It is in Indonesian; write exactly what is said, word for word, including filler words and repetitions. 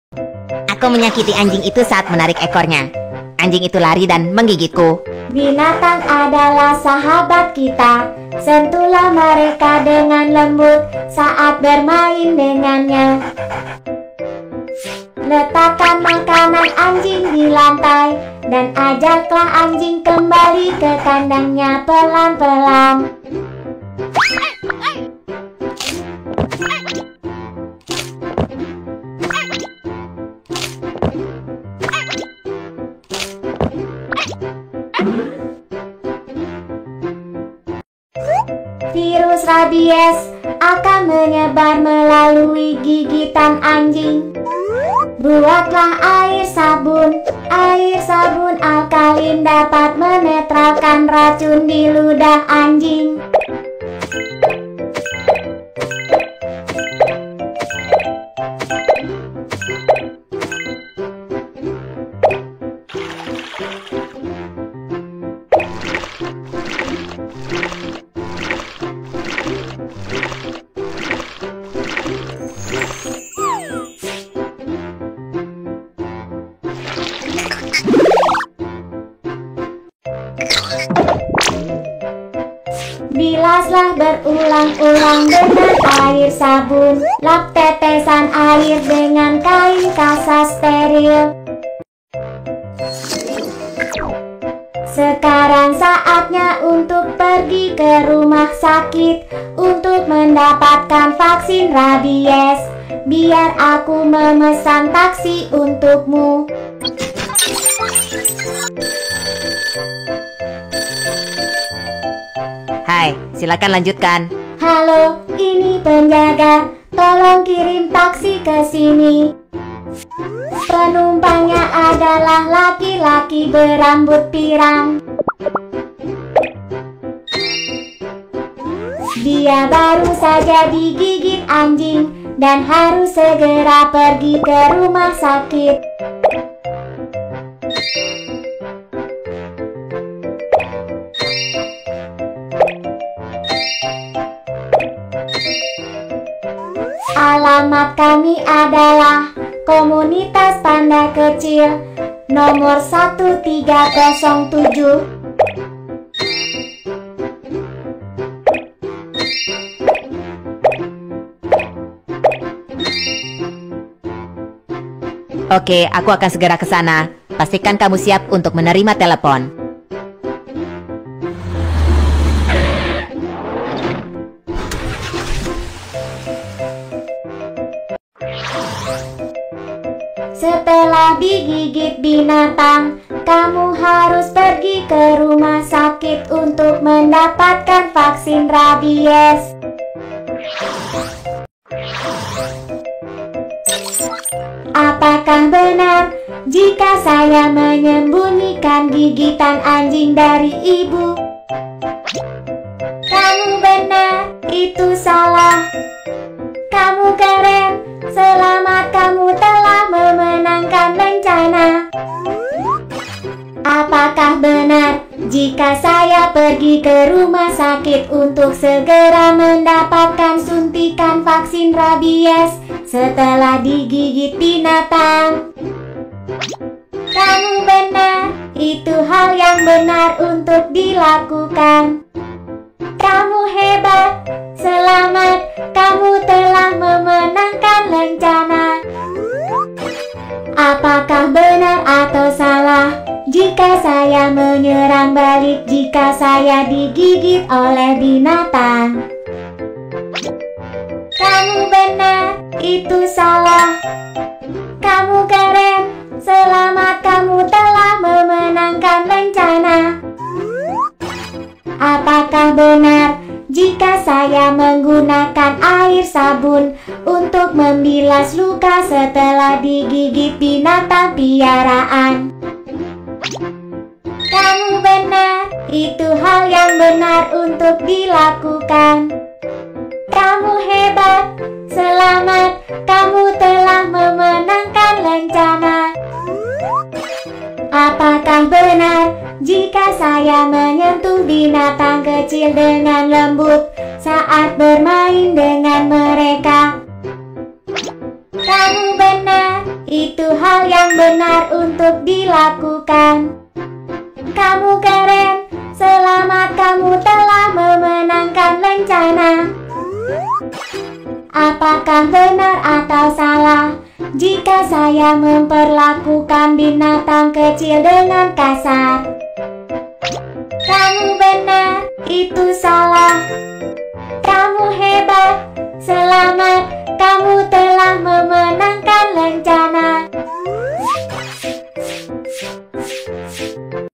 Aku menyakiti anjing itu saat menarik ekornya. Anjing itu lari dan menggigitku. Binatang adalah sahabat kita. Sentuhlah mereka dengan lembut saat bermain dengannya. Letakkan makanan anjing di lantai dan ajaklah anjing kembali ke kandangnya pelan-pelan. Virus rabies akan menyebar melalui gigitan anjing. Buatlah air sabun. Air sabun alkalin dapat menetralkan racun di ludah anjing. Bilaslah berulang-ulang dengan air sabun. Lap tetesan air dengan kain kasa steril. Sekarang saatnya untuk pergi ke rumah sakit untuk mendapatkan vaksin rabies. Biar aku memesan taksi untukmu. Hai, silakan lanjutkan. Halo, ini penjaga. Tolong kirim taksi ke sini. Penumpangnya adalah laki-laki berambut pirang. Dia baru saja digigit anjing dan harus segera pergi ke rumah sakit. Alamat kami adalah Komunitas Panda Kecil nomor satu tiga nol tujuh. Oke, aku akan segera ke sana. Pastikan kamu siap untuk menerima telepon. Setelah digigit binatang, kamu harus pergi ke rumah sakit untuk mendapatkan vaksin rabies. Apakah benar jika saya menyembunyikan gigitan anjing dari ibu? Kamu benar, itu salah. Kamu keren, selamat, kamu telah memenangkan lencana. Apakah benar jika saya pergi ke rumah sakit untuk segera mendapatkan suntikan vaksin rabies setelah digigit binatang? Kamu benar, itu hal yang benar untuk dilakukan. Kamu hebat, selamat, kamu telah memenangkan lencana. Apakah benar atau salah jika saya menyerang balik jika saya digigit oleh binatang? Kamu benar, itu salah. Kamu keren, selamat, kamu telah memenangkan lencana. Apakah benar jika saya menggunakan air sabun untuk membilas luka setelah digigit binatang piaraan? Kamu benar, itu hal yang benar untuk dilakukan. Kamu hebat, selamat, kamu telah memenangkan lencana. Apakah benar jika saya menyentuh binatang kecil dengan lembut saat bermain dengan mereka? Kamu benar, itu benar untuk dilakukan. Kamu keren, selamat kamu telah memenangkan lencana. Apakah benar atau salah jika saya memperlakukan binatang kecil dengan kasar? Kamu benar, itu salah. Kamu hebat.